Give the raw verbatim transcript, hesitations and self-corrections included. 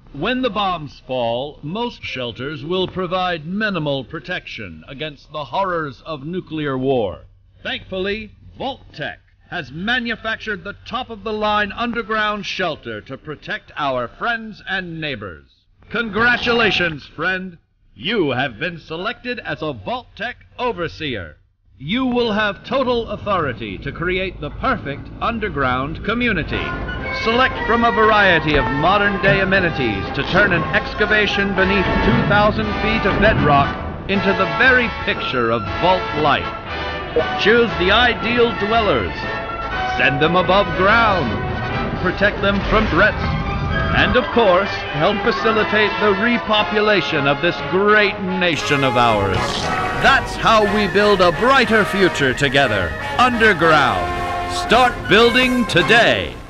When the bombs fall, most shelters will provide minimal protection against the horrors of nuclear war. Thankfully, Vault-Tec has manufactured the top-of-the-line underground shelter to protect our friends and neighbors. Congratulations, friend! You have been selected as a Vault-Tec overseer. You will have total authority to create the perfect underground community. Select from a variety of modern-day amenities to turn an excavation beneath two thousand feet of bedrock into the very picture of vault life. Choose the ideal dwellers. Send them above ground. Protect them from threats. And, of course, help facilitate the repopulation of this great nation of ours. That's how we build a brighter future together, underground. Start building today.